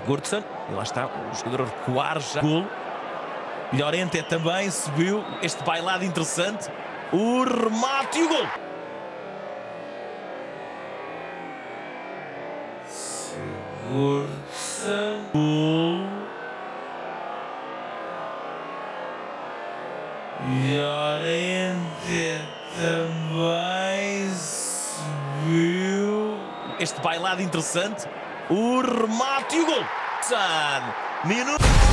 Sigurdsson, e lá está o jogador a recuar já. Gol. Llorente também subiu este bailado interessante. O remate e o gol. Sigurdsson. Gol. Llorente também subiu este bailado interessante. O remate e o gol. Minuto.